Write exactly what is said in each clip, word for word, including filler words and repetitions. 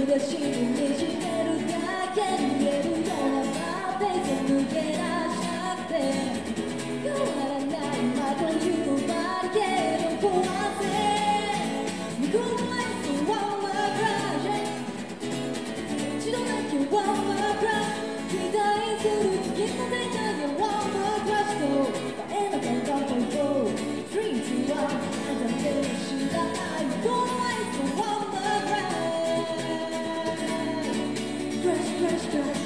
ばしにねじれるだけ逃げるようなまで抜け出したくて変わらないまというバリケード壊せ向こうのアイスワンマークラッシュ一度だけワンマークラッシュ期待する月のデータでワンマークラッシュと映えなかったフォーフォースリーツーワンあなたで知らない向こうのアイスワンマークラッシュCrash, crash, crash.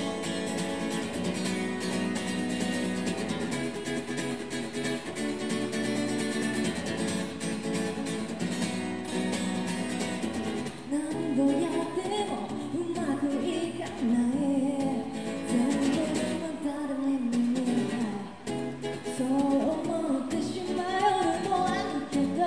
何度やってもうまくいかない全部また誰にも見えないそう思ってしまう夜もあるけど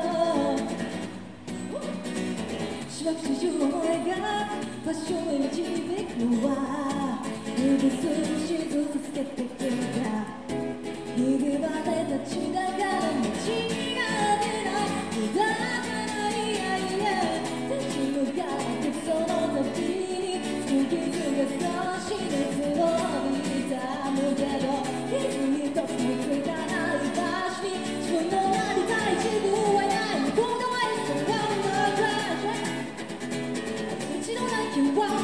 しばくし中の思いが場所へ導くのは無理するしずつつけてきた逃げ場で立ちながら道が出ない無駄なイヤイヤ立ち向かってその時に突き傷が少し熱を帯びたむけど傷一つもつかない場所に自分のなりたい自分はいない向こう側へそワンワンクラッシュ一度だけワン